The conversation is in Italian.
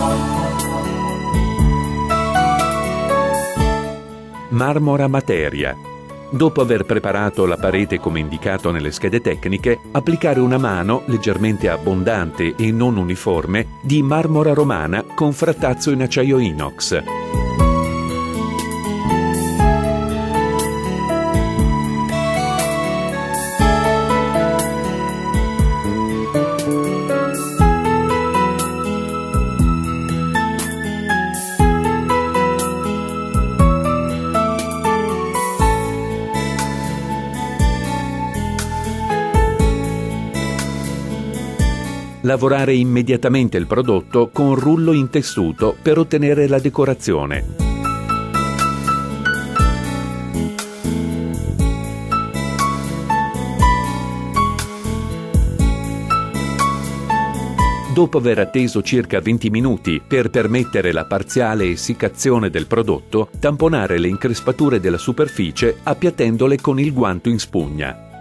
Marmora materia. Dopo aver preparato la parete come indicato nelle schede tecniche, applicare una mano leggermente abbondante e non uniforme di marmora romana con frattazzo in acciaio inox. Lavorare immediatamente il prodotto con rullo in tessuto per ottenere la decorazione. Dopo aver atteso circa 20 minuti per permettere la parziale essiccazione del prodotto, tamponare le increspature della superficie appiattendole con il guanto in spugna.